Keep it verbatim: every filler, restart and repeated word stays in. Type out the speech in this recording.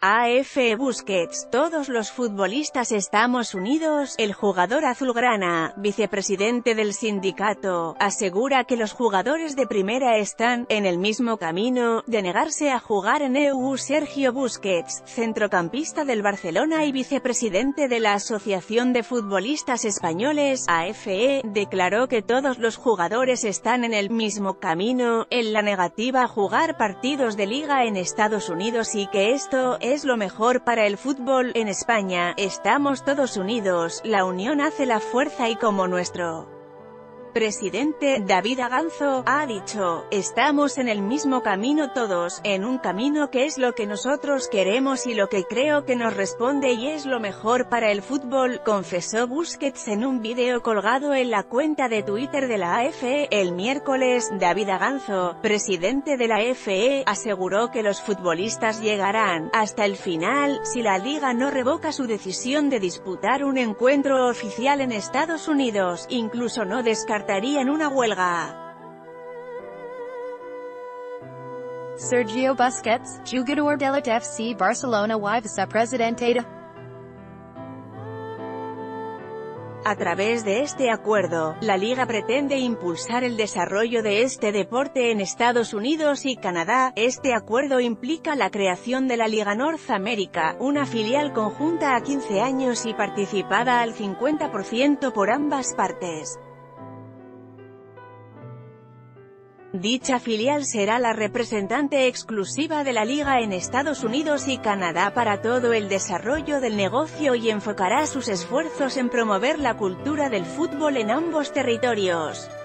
A F Busquets, todos los futbolistas estamos unidos. El jugador azulgrana, vicepresidente del sindicato, asegura que los jugadores de primera están en el mismo camino de negarse a jugar en E U. Sergio Busquets, centrocampista del Barcelona y vicepresidente de la Asociación de Futbolistas Españoles, A F E, declaró que todos los jugadores están en el mismo camino en la negativa a jugar partidos de liga en Estados Unidos y que esto es lo mejor para el fútbol. En España, estamos todos unidos, la unión hace la fuerza y como nuestro presidente, David Aganzo, ha dicho, estamos en el mismo camino todos, en un camino que es lo que nosotros queremos y lo que creo que nos responde y es lo mejor para el fútbol, confesó Busquets en un vídeo colgado en la cuenta de Twitter de la A F E. El miércoles, David Aganzo, presidente de la A F E, aseguró que los futbolistas llegarán hasta el final, si la liga no revoca su decisión de disputar un encuentro oficial en Estados Unidos, incluso no descartarían una huelga. Sergio Busquets, jugador del F C Barcelona y vicepresidente de A través de este acuerdo, la liga pretende impulsar el desarrollo de este deporte en Estados Unidos y Canadá. Este acuerdo implica la creación de la Liga North America, una filial conjunta a quince años y participada al cincuenta por ciento por ambas partes. Dicha filial será la representante exclusiva de la liga en Estados Unidos y Canadá para todo el desarrollo del negocio y enfocará sus esfuerzos en promover la cultura del fútbol en ambos territorios.